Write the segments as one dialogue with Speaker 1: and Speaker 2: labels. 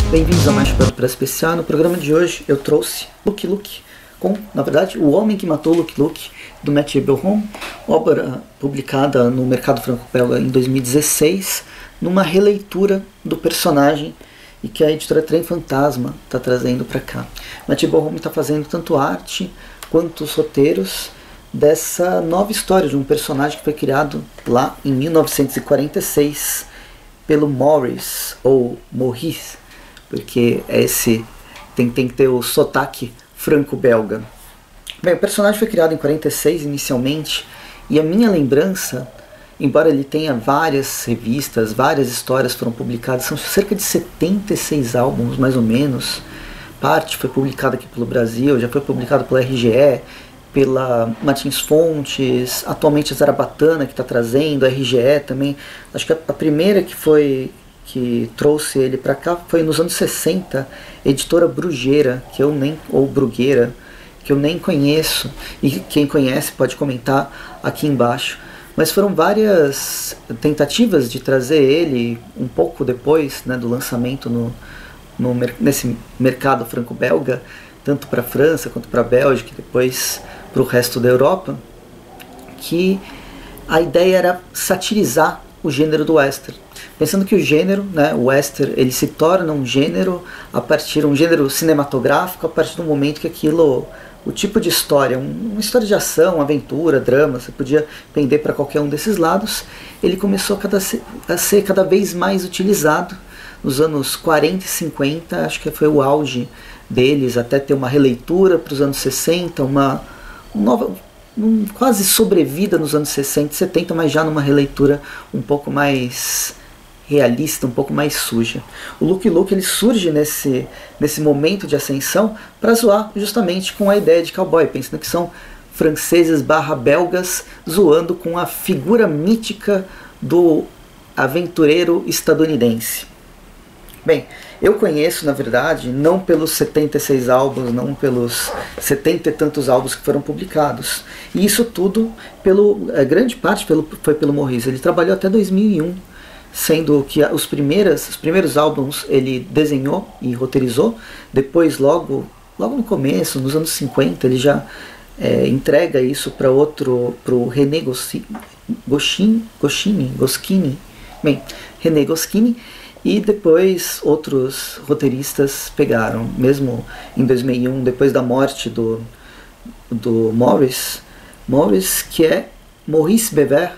Speaker 1: Bem-vindos a mais Chapéu para especial. No programa de hoje eu trouxe Lucky Luke, com, na verdade, O Homem que Matou Lucky Luke, do Mathieu Belhomme, obra publicada no mercado franco-belga em 2016, numa releitura do personagem e que a editora Trem Fantasma está trazendo para cá. Mathieu Belhomme está fazendo tanto arte quanto os roteiros dessa nova história de um personagem que foi criado lá em 1946 pelo Maurice, ou Maurice, porque tem que ter o sotaque franco-belga. Bem, o personagem foi criado em 46 inicialmente, e a minha lembrança, embora ele tenha várias revistas, várias histórias foram publicadas, são cerca de 76 álbuns mais ou menos. Parte foi publicada aqui pelo Brasil, já foi publicado pela RGE, pela Martins Fontes, atualmente a Zarabatana que está trazendo, a RGE também. Acho que a primeira que trouxe ele para cá foi nos anos 60, editora Brugueira, ou Brugueira, que eu nem conheço, e quem conhece pode comentar aqui embaixo. Mas foram várias tentativas de trazer ele um pouco depois, né, do lançamento nesse mercado franco-belga, tanto para a França quanto para a Bélgica e depois para o resto da Europa, que a ideia era satirizar o gênero do western. Pensando que o gênero, né, o western, ele se torna um gênero um gênero cinematográfico a partir do momento que o tipo de história, uma história de ação, aventura, drama, você podia pender para qualquer um desses lados, ele começou a ser cada vez mais utilizado nos anos 40 e 50, acho que foi o auge deles, até ter uma releitura para os anos 60, uma quase sobrevida nos anos 60 e 70, mas já numa releitura um pouco mais realista, um pouco mais suja. O Lucky Luke ele surge nesse momento de ascensão para zoar justamente com a ideia de cowboy, pensando que são franceses / belgas zoando com a figura mítica do aventureiro estadunidense. Bem, eu conheço, na verdade, não pelos 76 álbuns, não pelos 70 e tantos álbuns que foram publicados. E isso tudo, grande parte foi pelo Maurice. Ele trabalhou até 2001, sendo que os primeiros álbuns ele desenhou e roteirizou. Depois, logo no começo, nos anos 50, ele já entrega isso para o René Goscinny. Bem, René Goscinny. E depois outros roteiristas pegaram, mesmo em 2001, depois da morte do Maurice, que é Maurice Bever,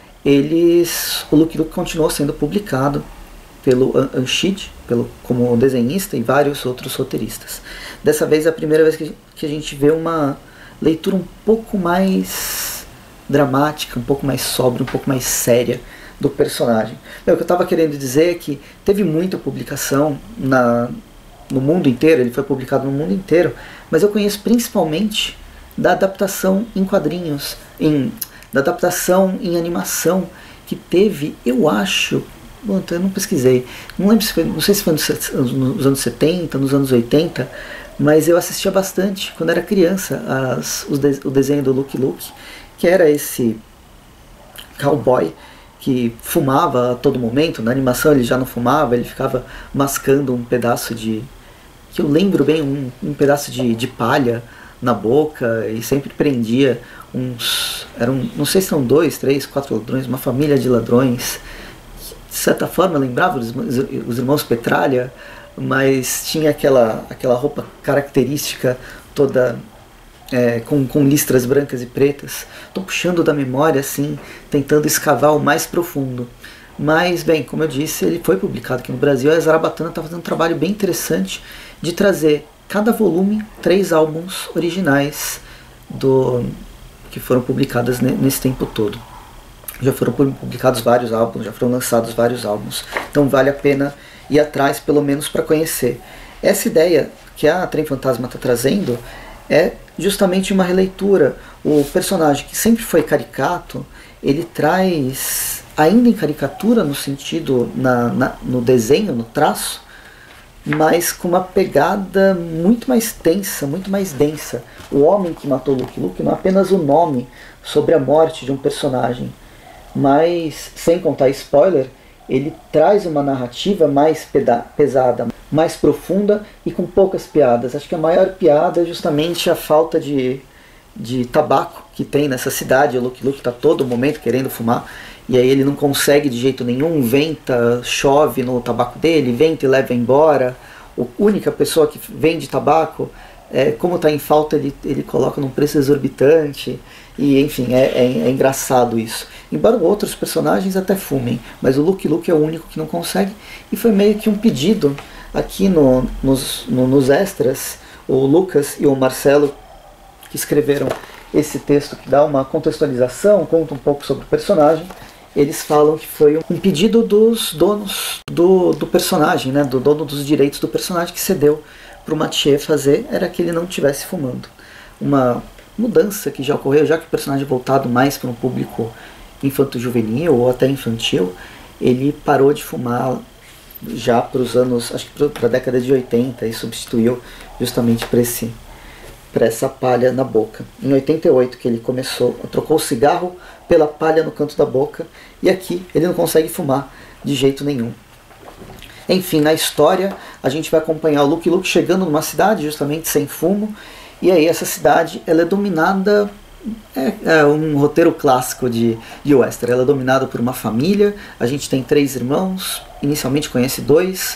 Speaker 1: o Lucky Luke continuou sendo publicado pelo Anchid, como desenhista, e vários outros roteiristas. Dessa vez é a primeira vez que a gente vê uma leitura um pouco mais dramática, um pouco mais sóbria, um pouco mais séria do personagem. O que eu estava querendo dizer é que teve muita publicação no mundo inteiro, ele foi publicado no mundo inteiro, mas eu conheço principalmente da adaptação em quadrinhos, da adaptação em animação, que teve, eu acho, eu não pesquisei, não sei se foi nos anos 70, nos anos 80, mas eu assistia bastante quando era criança o desenho do Lucky Luke, que era esse cowboy que fumava a todo momento. Na animação ele já não fumava, ele ficava mascando um pedaço que eu lembro bem, um pedaço de palha na boca, e sempre prendia não sei se são 2, 3, 4 ladrões, uma família de ladrões. De certa forma lembrava os irmãos Petralha, mas tinha aquela roupa característica toda com listras brancas e pretas. Estou puxando da memória, assim, tentando escavar o mais profundo. Mas, bem, como eu disse, ele foi publicado aqui no Brasil. A Zarabatana está fazendo um trabalho bem interessante de trazer cada volume 3 álbuns originais que foram publicados nesse tempo todo. Já foram publicados vários álbuns, já foram lançados vários álbuns. Então vale a pena ir atrás, pelo menos para conhecer. Essa ideia que a Trem Fantasma está trazendo é justamente uma releitura. O personagem que sempre foi caricato, ele traz, ainda em caricatura no sentido, no desenho, no traço, mas com uma pegada muito mais tensa, muito mais densa. O Homem que Matou Lucky Luke não é apenas o nome sobre a morte de um personagem, mas, sem contar spoiler, ele traz uma narrativa mais pesada, mais profunda e com poucas piadas. Acho que a maior piada é justamente a falta de tabaco que tem nessa cidade. O Lucky Luke está todo momento querendo fumar, e aí ele não consegue de jeito nenhum, venta, chove no tabaco dele, venta e leva embora. A única pessoa que vende tabaco, como está em falta, ele coloca num preço exorbitante, e enfim, é engraçado isso. Embora outros personagens até fumem, mas o Lucky Luke é o único que não consegue, e foi meio que um pedido aqui nos extras. O Lucas e o Marcelo, que escreveram esse texto que dá uma contextualização, conta um pouco sobre o personagem, eles falam que foi um pedido dos donos do personagem, né, do dono dos direitos do personagem, que cedeu para o Mathieu fazer, era que ele não estivesse fumando. Uma mudança que já ocorreu, já que o personagem é voltado mais para um público infanto-juvenil ou até infantil, ele parou de fumar já para os anos, acho que para a década de 80, e substituiu justamente para essa palha na boca. Em 88 que ele trocou o cigarro pela palha no canto da boca, e aqui ele não consegue fumar de jeito nenhum. Enfim, na história a gente vai acompanhar o Lucky Luke chegando numa cidade justamente sem fumo, e aí essa cidade ela é dominada, é um roteiro clássico de western, ela é dominada por uma família. A gente tem 3 irmãos, inicialmente conhece 2,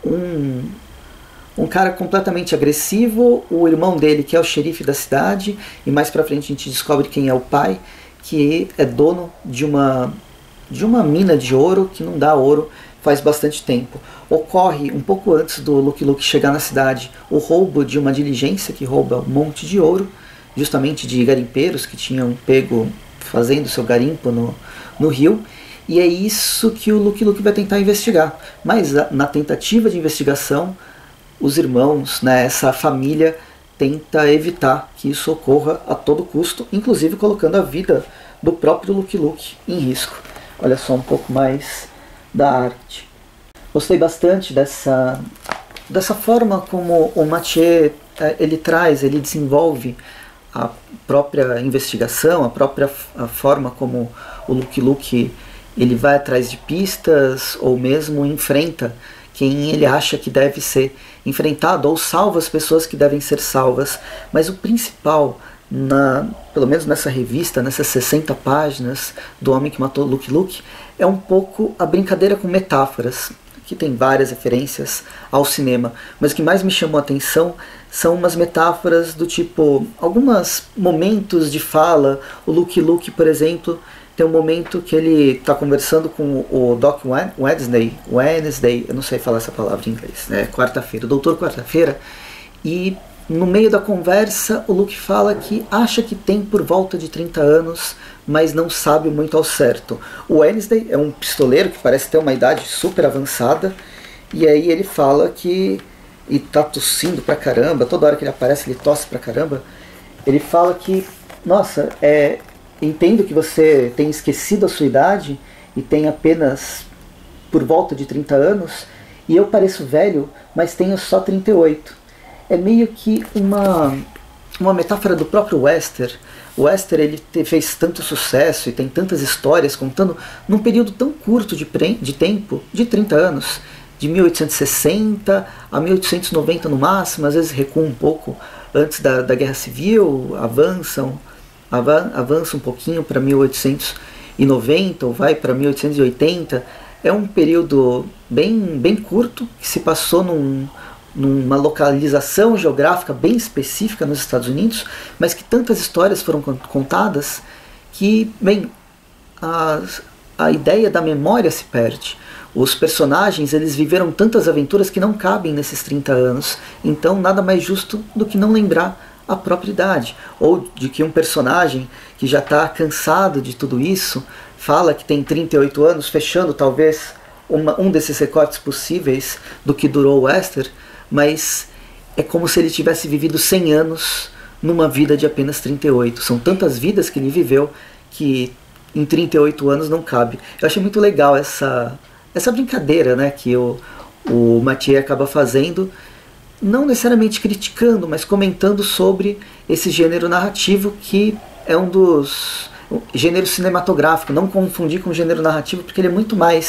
Speaker 1: um cara completamente agressivo, o irmão dele que é o xerife da cidade, e mais pra frente a gente descobre quem é o pai, que é dono de uma mina de ouro, que não dá ouro faz bastante tempo. Ocorre um pouco antes do Lucky Luke chegar na cidade o roubo de uma diligência que rouba um monte de ouro, justamente de garimpeiros que tinham pego fazendo seu garimpo no rio, e é isso que o Lucky Luke vai tentar investigar. Mas na tentativa de investigação, os irmãos, né, essa família, tenta evitar que isso ocorra a todo custo, inclusive colocando a vida do próprio Lucky Luke em risco. Olha só um pouco mais da arte. Gostei bastante dessa forma como o Mathieu ele desenvolve a própria investigação, a forma como o Lucky Luke ele vai atrás de pistas, ou mesmo enfrenta quem ele acha que deve ser enfrentado, ou salva as pessoas que devem ser salvas. Mas o principal, pelo menos nessa revista, nessas 60 páginas do Homem que Matou Lucky Luke, é um pouco a brincadeira com metáforas. Aqui tem várias referências ao cinema, mas o que mais me chamou a atenção são umas metáforas do tipo, alguns momentos de fala. O Lucky Luke, por exemplo, tem um momento que ele está conversando com o Doc Wednesday, eu não sei falar essa palavra em inglês, né? Quarta-feira, o Doutor Quarta-feira, e no meio da conversa o Luke fala que acha que tem por volta de 30 anos, mas não sabe muito ao certo. O Wednesday é um pistoleiro que parece ter uma idade super avançada, e aí ele fala que, e tá tossindo pra caramba, toda hora que ele aparece ele tosse pra caramba, ele fala que, nossa, entendo que você tem esquecido a sua idade e tem apenas por volta de 30 anos, e eu pareço velho, mas tenho só 38. É meio que uma metáfora do próprio western. O western ele fez tanto sucesso e tem tantas histórias contando num período tão curto de tempo, de 30 anos, de 1860 a 1890 no máximo, às vezes recuam um pouco antes da Guerra Civil, avança um pouquinho para 1890 ou vai para 1880. É um período bem curto que se passou numa localização geográfica bem específica nos Estados Unidos, mas que tantas histórias foram contadas que, bem, a ideia da memória se perde. Os personagens eles viveram tantas aventuras que não cabem nesses 30 anos, então nada mais justo do que não lembrar a própria idade, ou de que um personagem que já está cansado de tudo isso fala que tem 38 anos, fechando talvez um desses recortes possíveis do que durou o western, mas é como se ele tivesse vivido 100 anos numa vida de apenas 38. São tantas vidas que ele viveu que em 38 anos não cabe. Eu achei muito legal essa brincadeira, né, que o Mathieu acaba fazendo, não necessariamente criticando, mas comentando sobre esse gênero narrativo, que é um dos gêneros cinematográficos. Não confundir com o gênero narrativo, porque ele é muito mais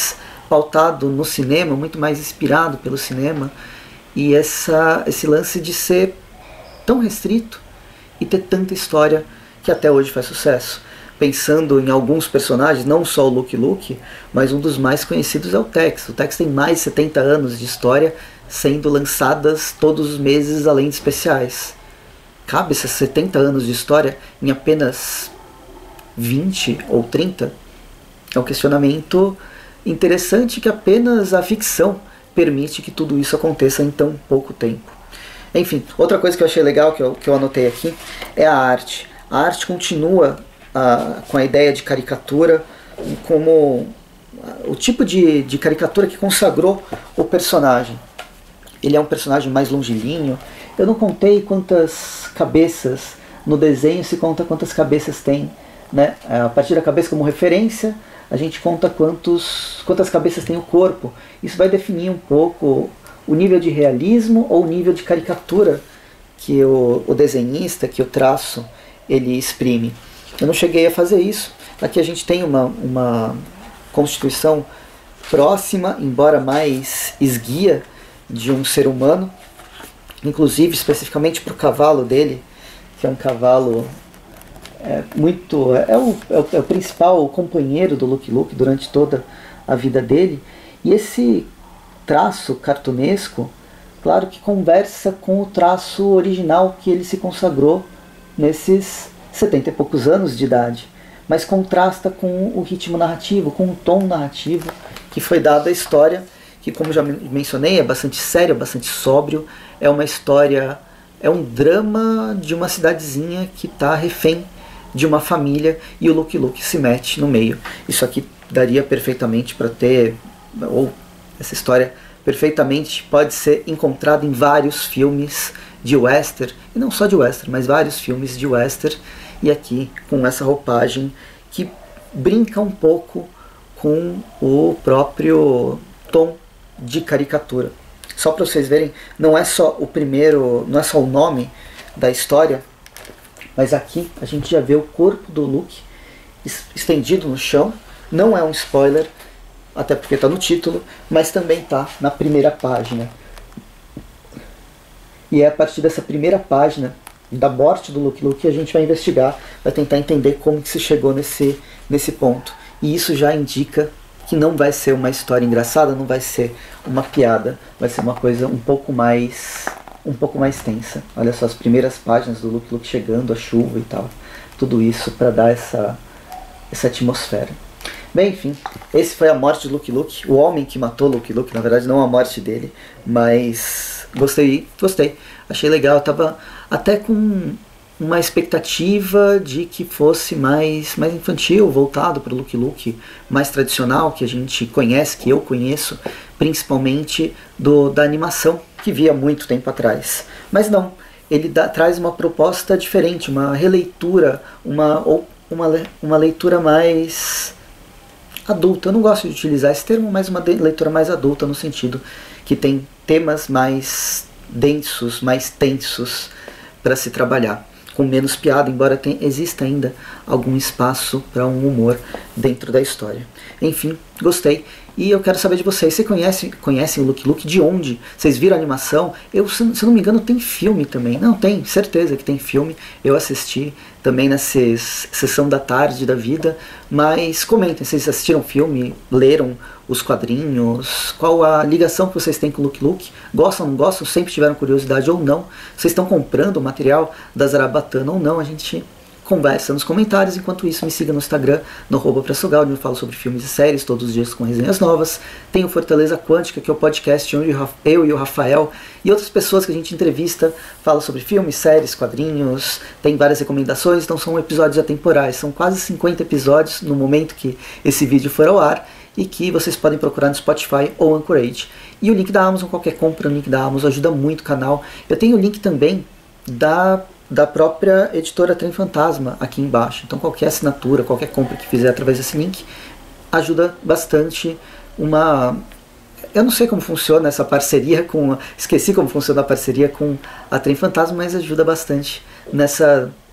Speaker 1: pautado no cinema, muito mais inspirado pelo cinema, e esse lance de ser tão restrito e ter tanta história que até hoje faz sucesso. Pensando em alguns personagens, não só o Lucky Luke, mas um dos mais conhecidos é o Tex. O Tex tem mais de 70 anos de história, sendo lançadas todos os meses, além de especiais. Cabe esses 70 anos de história em apenas 20 ou 30? É um questionamento interessante que apenas a ficção permite que tudo isso aconteça em tão pouco tempo. Enfim, outra coisa que eu achei legal, que eu anotei aqui, é a arte. A arte continua com a ideia de caricatura como o tipo de caricatura que consagrou o personagem. Ele é um personagem mais longilíneo. Eu não contei quantas cabeças no desenho, se conta quantas cabeças tem, né? A partir da cabeça como referência, a gente conta quantas cabeças tem o corpo. Isso vai definir um pouco o nível de realismo ou o nível de caricatura que o desenhista, que o traço, ele exprime. Eu não cheguei a fazer isso. Aqui a gente tem uma constituição próxima, embora mais esguia, de um ser humano, inclusive especificamente para o cavalo dele, que é um cavalo é o principal companheiro do Lucky Luke durante toda a vida dele. E esse traço cartunesco, claro que conversa com o traço original que ele se consagrou nesses 70 e poucos anos de idade, mas contrasta com o ritmo narrativo, com o tom narrativo que foi dado à história, que, como já mencionei, é bastante sério, bastante sóbrio. É uma história, é um drama de uma cidadezinha que está refém de uma família e o Lucky Luke se mete no meio. Isso aqui daria perfeitamente para ter, ou essa história perfeitamente pode ser encontrada em vários filmes de western, e não só de western, mas vários filmes de western, e aqui com essa roupagem que brinca um pouco com o próprio tom de caricatura. Só para vocês verem, não é só o nome da história, mas aqui a gente já vê o corpo do Luke estendido no chão. Não é um spoiler, até porque está no título, mas também está na primeira página. E é a partir dessa primeira página da morte do Lucky Luke que a gente vai investigar, vai tentar entender como que se chegou nesse ponto. E isso já indica que não vai ser uma história engraçada, não vai ser uma piada, vai ser uma coisa um pouco mais tensa. Olha só as primeiras páginas do Lucky Luke chegando, a chuva e tal, tudo isso para dar essa atmosfera. Bem, enfim, esse foi a morte de Lucky Luke, o homem que matou Lucky Luke, na verdade não a morte dele, mas gostei, achei legal, eu tava até com uma expectativa de que fosse mais infantil, voltado para o Lucky Luke mais tradicional, que a gente conhece, que eu conheço, principalmente da animação, que vi há muito tempo atrás. Mas não, ele traz uma proposta diferente, uma releitura, uma leitura mais adulta. Eu não gosto de utilizar esse termo, mas uma leitura mais adulta, no sentido que tem temas mais densos, mais tensos para se trabalhar, com menos piada, embora exista ainda algum espaço para um humor dentro da história. Enfim, gostei. E eu quero saber de vocês. Vocês conhecem o Lucky Luke? De onde? Vocês viram a animação? Se não me engano, tem filme também. Não, tem, certeza que tem filme. Eu assisti também nessa sessão da tarde da vida. Mas comentem, vocês assistiram o filme? Leram os quadrinhos? Qual a ligação que vocês têm com o Lucky Luke? Gostam, não gostam? Sempre tiveram curiosidade ou não? Vocês estão comprando o material da Zarabatana ou não? A gente conversa nos comentários. Enquanto isso, me siga no Instagram, no @pressogal, onde eu falo sobre filmes e séries todos os dias com resenhas novas. Tem o Fortaleza Quântica, que é o podcast onde eu e o Rafael e outras pessoas que a gente entrevista fala sobre filmes, séries, quadrinhos, tem várias recomendações, então são episódios atemporais, são quase 50 episódios no momento que esse vídeo for ao ar, e que vocês podem procurar no Spotify ou Anchorage. E o link da Amazon, qualquer compra no link da Amazon ajuda muito o canal. Eu tenho o link também da própria editora Trem Fantasma aqui embaixo. Então qualquer assinatura, qualquer compra que fizer através desse link ajuda bastante. Eu não sei como funciona essa parceria esqueci como funciona a parceria com a Trem Fantasma, mas ajuda bastante nessa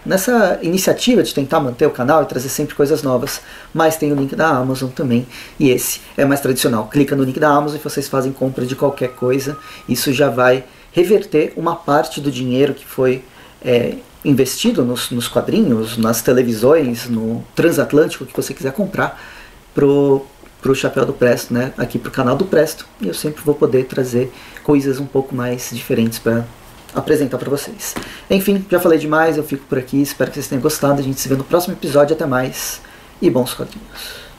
Speaker 1: nessa iniciativa de tentar manter o canal e trazer sempre coisas novas. Mas tem o link da Amazon também, e esse é mais tradicional. Clica no link da Amazon e vocês fazem compra de qualquer coisa. Isso já vai reverter uma parte do dinheiro que foi investido nos quadrinhos, nas televisões, no transatlântico que você quiser comprar, pro Chapéu do Presto, né? Aqui pro canal do Presto. E eu sempre vou poder trazer coisas um pouco mais diferentes para apresentar para vocês. Enfim, já falei demais, eu fico por aqui, espero que vocês tenham gostado. A gente se vê no próximo episódio, até mais e bons quadrinhos.